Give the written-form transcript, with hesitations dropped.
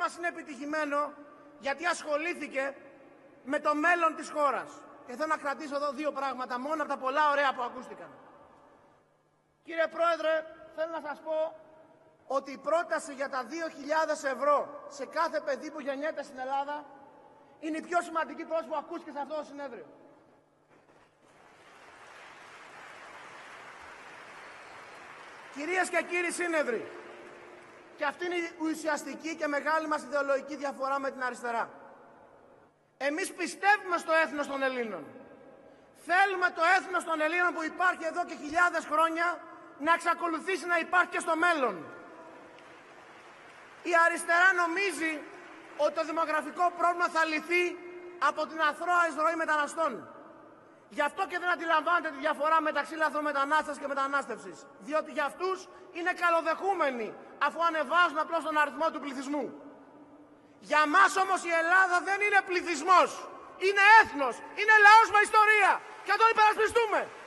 μας είναι επιτυχημένο γιατί ασχολήθηκε με το μέλλον της χώρας. Και θέλω να κρατήσω εδώ δύο πράγματα, μόνο από τα πολλά ωραία που ακούστηκαν. Κύριε Πρόεδρε, θέλω να σας πω ότι η πρόταση για τα 2.000 ευρώ σε κάθε παιδί που γεννιέται στην Ελλάδα είναι η πιο σημαντική πρόταση που ακούστηκε σε αυτό το συνέδριο. Κυρίες και κύριοι σύνεδροι, και αυτή είναι η ουσιαστική και μεγάλη μας ιδεολογική διαφορά με την αριστερά. Εμείς πιστεύουμε στο έθνος των Ελλήνων. Θέλουμε το έθνος των Ελλήνων που υπάρχει εδώ και χιλιάδες χρόνια να εξακολουθήσει να υπάρχει και στο μέλλον. Η αριστερά νομίζει ότι το δημογραφικό πρόβλημα θα λυθεί από την αθρώα εισρωή μεταναστών. Γι' αυτό και δεν αντιλαμβάνεται τη διαφορά μεταξύ λαθρομετανάστευσης και μετανάστευσης. Διότι για αυτούς είναι καλοδεχούμενοι αφού ανεβάζουν απλώς τον αριθμό του πληθυσμού. Για μας όμως η Ελλάδα δεν είναι πληθυσμός. Είναι έθνος. Είναι λαός με ιστορία. Και να τον υπερασπιστούμε.